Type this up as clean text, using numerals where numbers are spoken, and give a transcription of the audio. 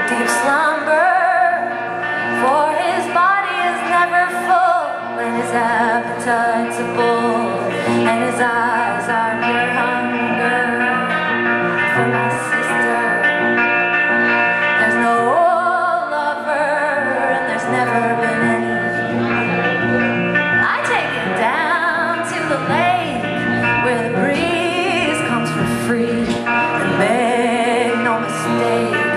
deep slumber, for his body is never full, and his appetite's a bull, and his eyes are pure hunger for my sister. There's no lover, and there's never been any. I take it down to the lake where the breeze comes for free, and make no mistake,